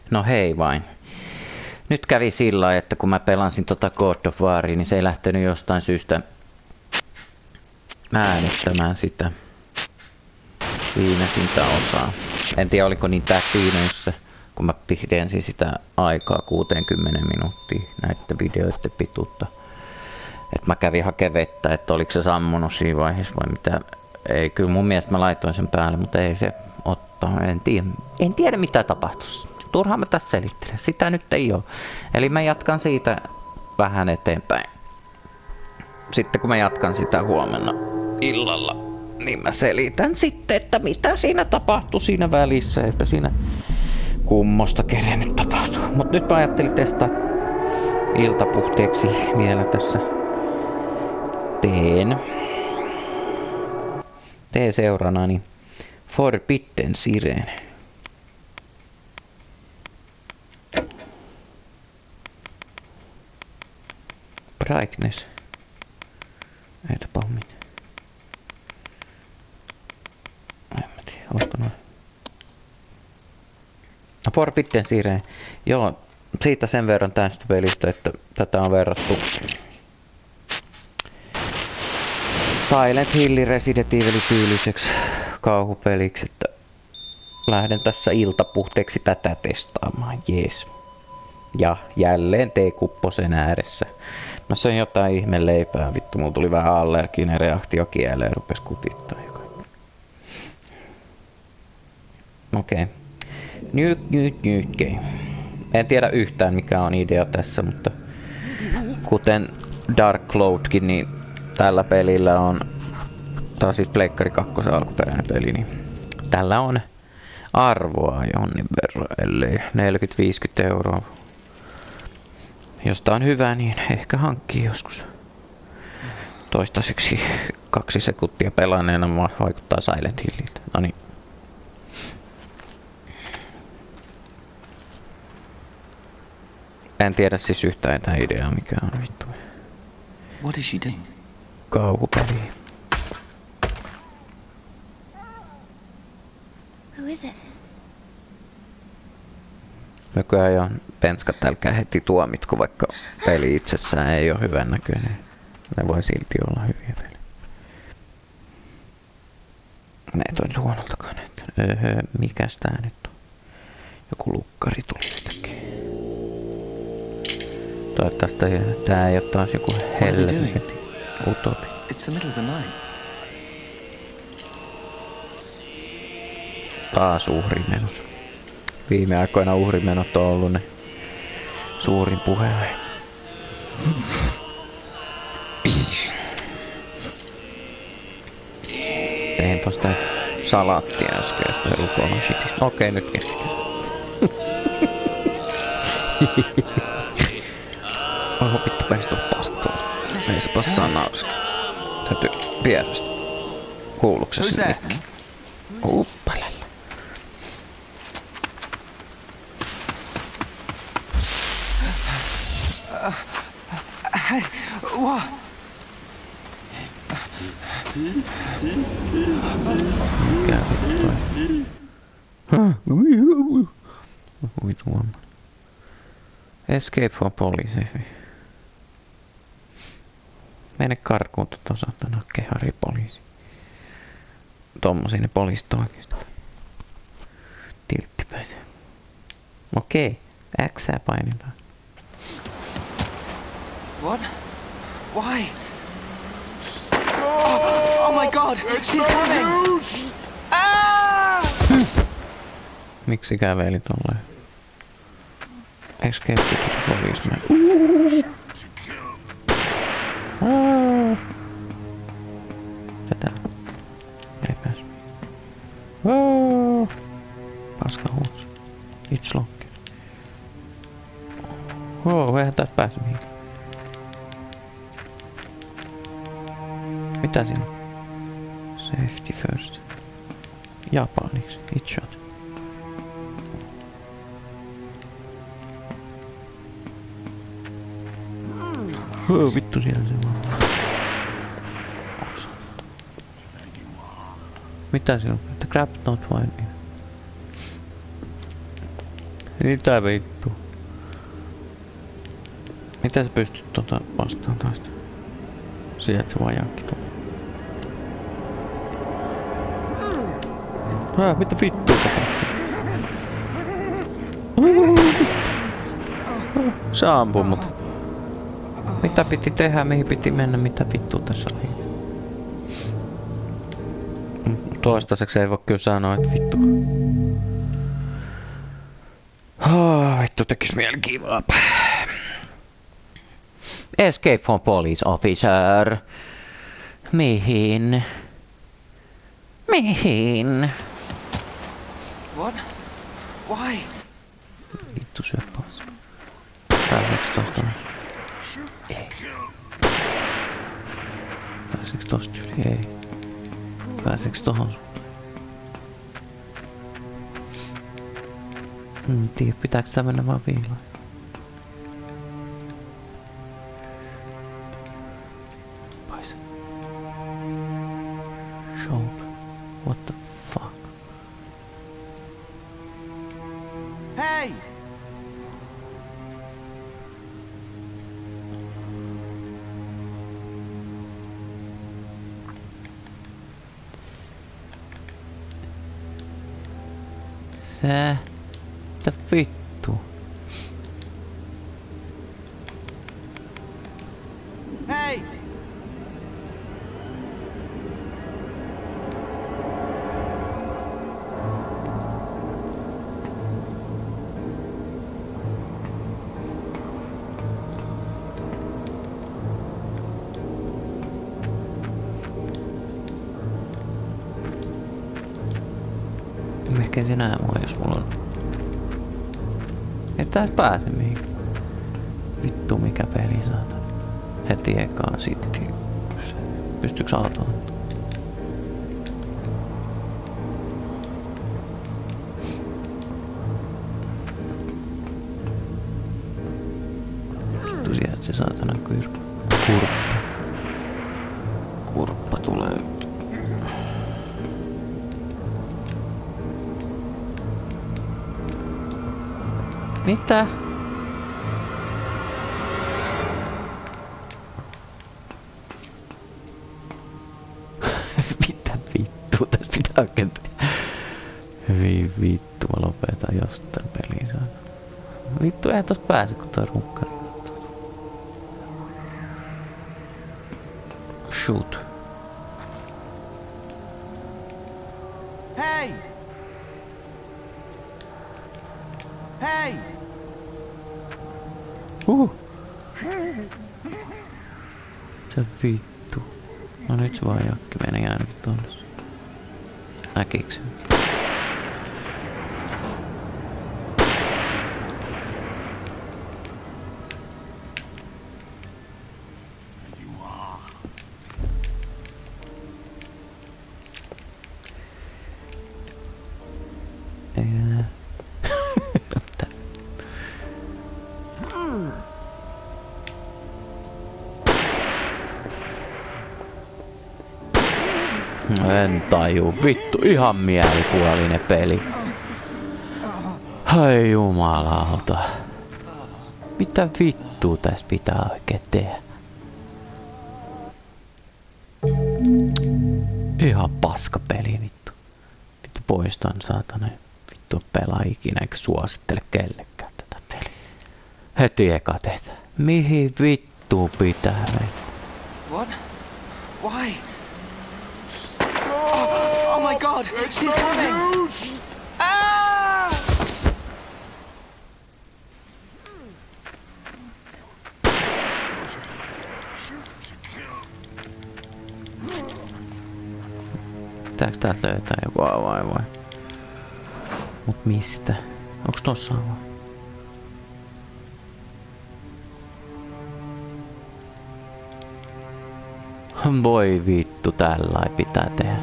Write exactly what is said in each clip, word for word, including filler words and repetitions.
No hei vain. Nyt kävi sillä lailla, että kun mä pelasin tota God of Waria, niin se ei lähtenyt jostain syystä äänittämään sitä viimeisintä osaa. En tiedä oliko niin täktiinöissä, kun mä pidensin sitä aikaa kuusikymmentä minuuttia näiden videoiden pituutta. Että mä kävin hakemaan vettä, että oliko se sammunut siinä vaiheessa vai mitä. Ei, kyllä mun mielestä mä laitoin sen päälle, mutta ei se ottaa. En tiedä, en tiedä mitä tapahtuisi. Turhaan mä tässä selittelen. Sitä nyt ei ole. Eli mä jatkan siitä vähän eteenpäin. Sitten kun mä jatkan sitä huomenna illalla, niin mä selitän sitten, että mitä siinä tapahtui siinä välissä, että siinä kummosta kerennyt tapahtuu. Mut nyt mä ajattelin testaa iltapuhteeksi vielä tässä teen. Tee seurana niin Forbidden Siren. Brightness. Ei tapahdu mitään. En mä tiedä, olisiko noin. Forbidden Siren. Joo, siitä sen verran tästä pelistä, että tätä on verrattu Silent Hill Resident Evil tyyliseksi kauhupeliksi, että lähden tässä iltapuhteeksi tätä testaamaan, jees. Ja jälleen teekupposen ääressä. Mä söin jotain ihme leipää, vittu, mulla tuli vähän allerginen reaktio kieleen, rupes kutittaa ja kaikki. Okei. Okay. Nyt, nyt, nyt game. En tiedä yhtään mikä on idea tässä, mutta kuten Dark Cloudkin, niin tällä pelillä on, tää on siis Pleikkari kakkosen alkuperäinen peli, niin tällä on arvoa jonnin verran, ellei neljäkymmentä viisikymmentä euroa. Jos tää on hyvä, niin ehkä hankkii joskus. Toistaiseksi kaksi sekuntia pelanneena vaikuttaa Silent Hilliltä. No niin. En tiedä siis yhtään jotain ideaa mikä on vittu. What is she doing? Kauhupeli. Who is it? Nykyään jo penskat älkää heti tuomitko, vaikka peli itsessään ei ole hyvän näköinen. Ne voi silti olla hyviä pelejä. Ne ei toi luonnoltakaan näyttää. Öö, mikäs tää nyt on? Joku lukkari tuli yhtäkkiä. Toivottavasti tää ei oo taas joku helvetin utopi. It's the middle of the night. Taas uhrimenot. Viime aikoina uhrimenot on ollut ne suurin puheenaihe. Tein tosta salaattia äskeistä rukoilun shitistä. Okei, nyt keskitään. Oho, vittu, meistä on paskoa. Meistä passaa nauska. Täytyy pierästä. Kuuluuko se sinne? Uppalalla. Hey, what? Mikä vittu toi? Vittu vamma. Escape for police. Mene karkuun tota satana kehari poliisi. Tommosia ne poliisit oikeesti. Tilttipäitä. Okei. Xää painetaan. What? Why? Oh, oh my god! He's coming! Ah! Miksi käveli tolleen? Escape for policeman. Ah. Tätä. Ei pääs. Oh. Paska huus. It's locked. Oh, eihän tästä pääse mihinkään. Mitä siinä on? Safety first. Japaniksi. Hit shot. Oh, vittu siellä se vaan. Mitä siellä on? The crab not fine. Mitä vittu? Mitä sä pystyt tota vastaan taas? Sieltä se vajaakki tulee. Hää, mitä vittua tapahtuu? Se ampuu mut. Mitä piti tehdä, mihin piti mennä, mitä vittua tässä oli? Toistaiseksi ei voi kyllä sanoa, että vittu. Oh, vittu tekis mieli give up. Escape from police officer. Mihin? Mihin? What? Why? Vittu syö pois. Pääseeks tosta? Ei. Pääseeks tosta yli? Ei. Pääseeks tohon suuntaan? En tiedä, pitääkö sä mennä vaan viilaan? Pois. Show. What the fuck? Hey! Sä... Mitä vittu? Hey! Ehkä se näe mua, jos mulla on... Et tää pääse mihin. Vittu mikä peli saatana. Heti ekaan sitten. Pystyykö autoon? Vittu sieltä se saatana kyr... kurppa. Kurppa tulee. Mitä? Mitä vittua tässä pitää oikein tehdä? Hyi vittu, mä lopetan jostain peliä. Vittu, eihän tosta pääse, kun toi runkkari katsoo. Shoot. Hey! Hey! Uh. Se vittu. No nyt se vaan jakki meni ainakin tonne. Näkiikö se? Ei enää. En taju, vittu, ihan mielipuolinen peli. Ai jumalauta. Mitä vittua tässä pitää oikein tehdä? Ihan paska peli vittu. Vittu poistan saatana. Vittu pelaa ikinä eikä suosittele kellekään tätä peliä. Heti eka tehtä. Mihin vittu pitää mennä? What? Why? Oh, oh my god! He's coming! Ah! Pitääkö täältä löytää joku avain vai? Mut mistä? Onks tossa avain? Voi vittu, tällä ei pitää tehdä.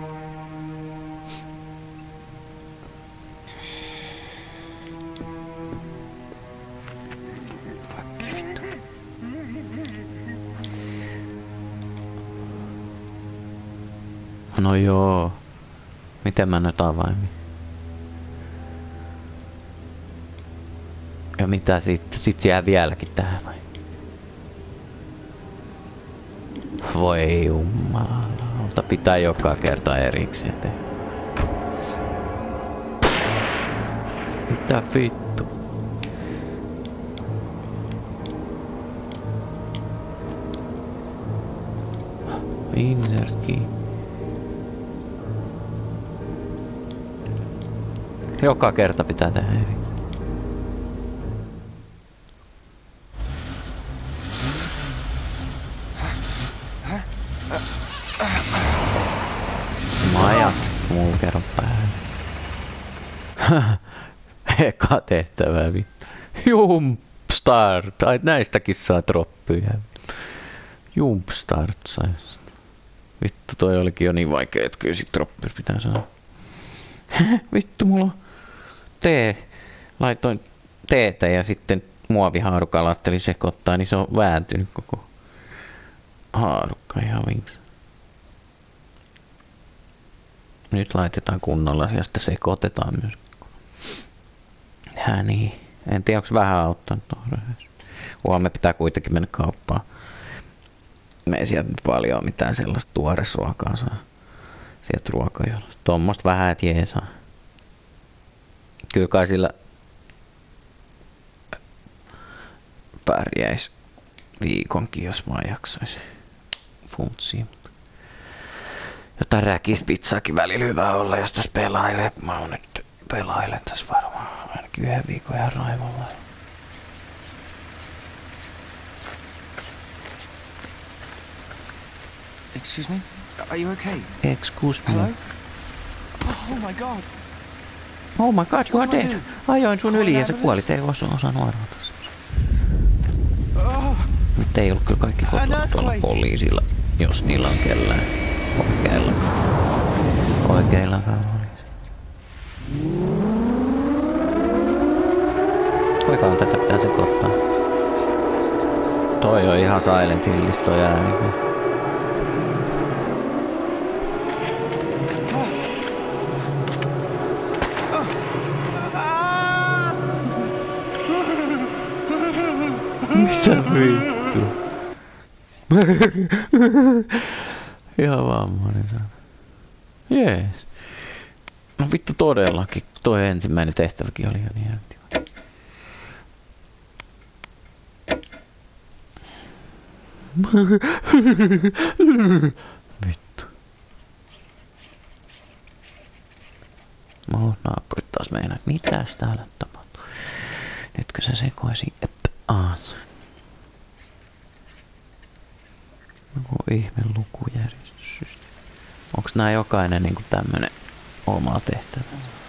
Vaikki vittu. No joo. Miten mä nyt avaimin? Ja mitä sitten? Sitten jää vieläkin tähän vai? Voi jumalauta, pitää joka kerta erikseen tehdä. Mitä vittu? Insert key. Joka kerta pitää tehdä erikseen. Majas, muu kerran päälle. Eka tehtävä vittu. Jumpstart. Ai näistäkin saa droppyjä. Jumpstart sais. Vittu toi olikin jo niin vaikea, että kyllä sit droppys pitää saada. Vittu mulla on tee. Laitoin teetä ja sitten muovihaarukalla ajattelin sekoittaa, niin se on vääntynyt koko haarukka ihan vinksi. Nyt laitetaan kunnolla ja sitten sekoitetaan myös. Hää niin. En tiedä, onko vähän auttanut tuohon. Huomenna pitää kuitenkin mennä kauppaan. Me ei sieltä paljon mitään sellaista tuoresruokaa saa. Sieltä ruokajonosta. Tuommoista vähän et jeesaa. Kyllä kai sillä pärjäis viikonkin, jos vaan jaksais funtsia. Jotain räkispizzaakin välillä hyvä olla, jos tässä pelailee. Mä oon nyt pelailen tässä varmaan ainakin yhden viikon ihan raivolla. Excuse me? Are you okay? Excuse me. Hello? Oh my god. Oh my god, you What are do I dead. do? Ajoin sun Call yli ja an sä ambulance? kuolit, ei osa, osannut arvata. Oh, Nyt ei ollut kyllä kaikki kotona tuolla earthquake. poliisilla, jos niillä on kellään oikeillakaan. Oikeillakaan olisi. Kuinka tätä pitää sekoittaa? Toi on ihan Silent Hillis toi ääni. Mitä vittu? Ihan vammainen sana. Jees. No vittu todellakin. Toi ensimmäinen tehtäväkin oli ihan jälti. Vittu. Mä naapurit taas meinaa, että mitäs täällä tapahtuu. Nytkö se sekoisi, että aas. Joku ihme lukujärjestys. Onks nää jokainen niinku tämmönen oma tehtävä?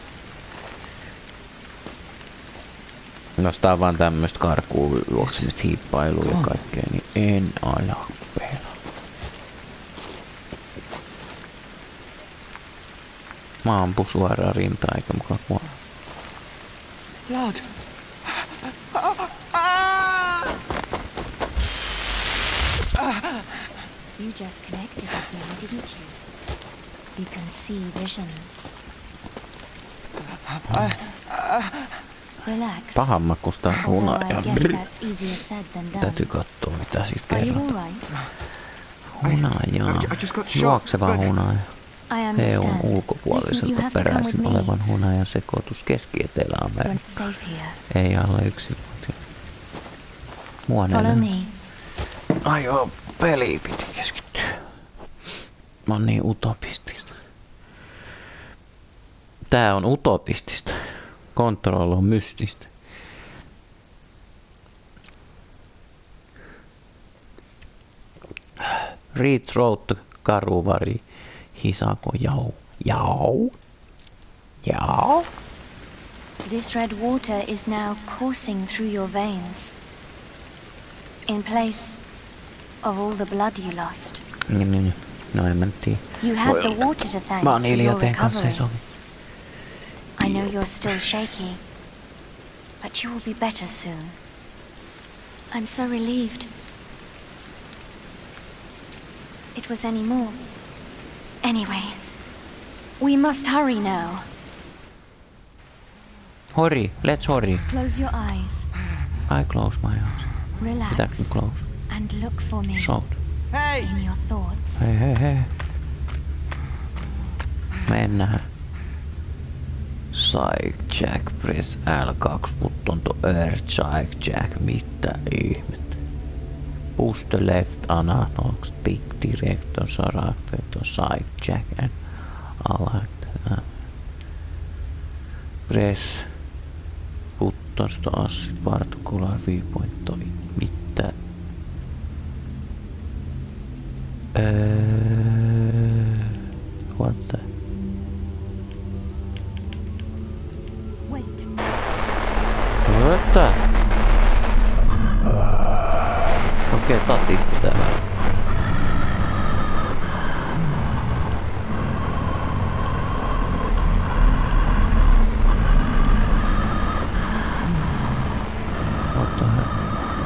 No jos tää on vaan tämmöstä karkuun juoksemista hiippailua ja kaikkea, niin en ala pelaa. Mä ampun suoraan rintaan eikä mukaan kuolla. blood. You just connected with me, didn't you? You can see visions. Relax. Pahanmakusta Although hunajaa. I guess that's easier said than done. Täytyy katsoa mitä siitä Are you kerrotaan. alright? Hunajaa. I just got shot, Juokseva but- hunaja. I E U:n understand. Listen, you ulkopuoliselta have to come with peräisin me. olevan hunajan sekoitus You're Keski-Etelä-Amerikka. safe here. Ei alle yksinvuotiaan. Mua Follow neljä. me. Ai joo, peliin piti keskittyä. Mä oon niin utopistista. Tää on utopistista. Control on mystistä. Read throat karuvari hisako jau. Jau. Jau. This red water is now coursing through your veins. In place of all the blood you lost. Niin, niin. No en mä nyt tiedä. You have Voi the olla. water to thank Mä oon for your Iljateen kanssa ei recovery. sovi. I know you're still shaky, but you will be better soon. I'm so relieved. It was any more. Anyway, we must hurry now. Hori, let's hurry. Close your eyes. I close my eyes. Pitääkö Relax close? and look for me Shout. Hey! in your thoughts. Hei hei hei. Mennään. Psych Jack, press L kaksi button to air Psych Jack, mitä ihmettä. Push the left analog stick direct on selected to Psych Jack and alert. Press buttons to asset particular viewpoint to mitä. Öö, what the? Wait. What the? Okei, okay, tatis pitää vähän. What the hell?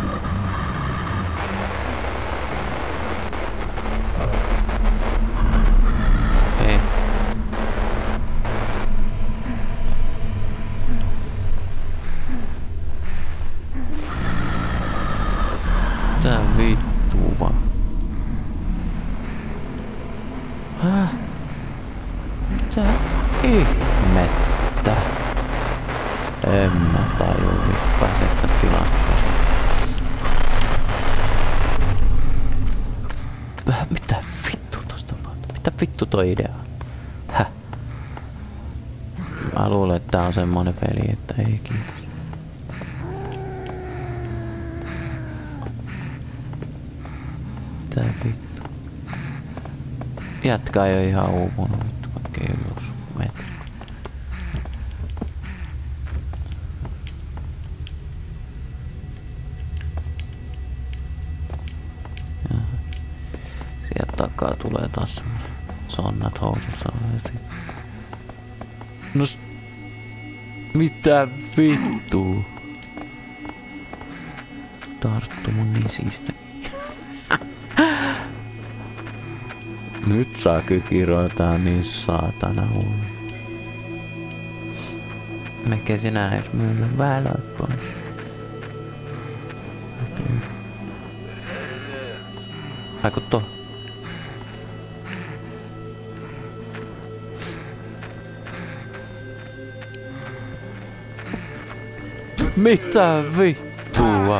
Okei. Mitä vittua vaan? Häh? Mitä ihmettä? En mä tajuu, pääseekö tästä tilasta? Mitä vittu tosta vaan? Mitä vittu toi idea on? Häh? Mä luulen, että tää on semmonen peli, että ei kiitos. Mitä vittu? Jätkä ei oo ihan uupunut vittu, vaikka ei oo juossut metri. Sieltä takaa tulee taas semmonen sonnat housussa. No s... Mitä vittua? Tarttu mun nisistä. Nyt saa kykiroiltaan niin saatana huono. Mekä sinä ees myynyt välät pois. Aiku to? Mitä vittua?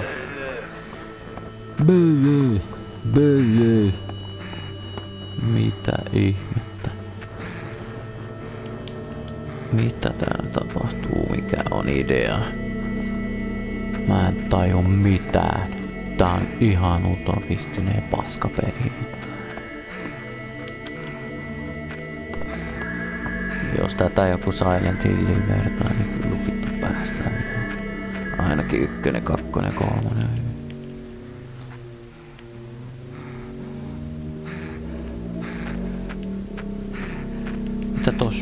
Böö, böö. Mitä ihmettä? Mitä täällä tapahtuu? Mikä on idea? Mä en taju mitään. Tää on ihan utopistinen paskapeli. Jos tätä joku Silent Hillin vertaa, niin kyllä vittu päästään. Ainakin ykkönen, kakkonen, kolmonen. Mitä tossa?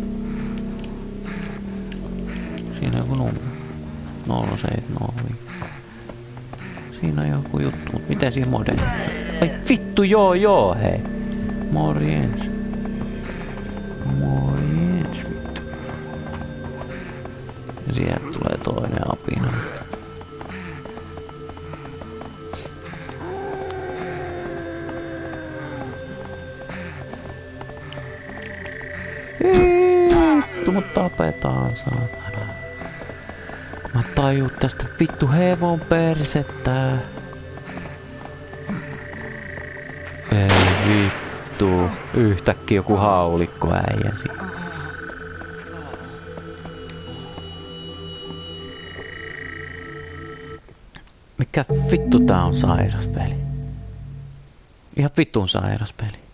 Siinä on joku numero. nolla seitsemän nolla. Siinä on joku juttu, mut miten siinä mode? Ai vittu, joo joo, hei. Morjens. Morjens, vittu. Ja sieltä tulee toinen apina. Vittu, mut tapetaan, saatana. Kun mä tajun tästä vittu hevon persettä. Ei vittu. Yhtäkkiä joku haulikko äijäsi. Mikä vittu tää on sairas peli? Ihan vittun sairas peli.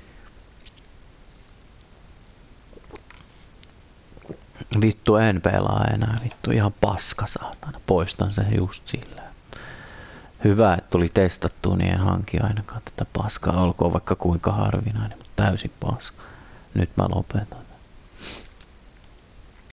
Vittu en pelaa enää, vittu ihan paska saatana. Poistan sen just sillä. Hyvä, että tuli testattua, niin en hanki ainakaan tätä paskaa. Olkoon vaikka kuinka harvinainen, mutta täysin paska. Nyt mä lopetan.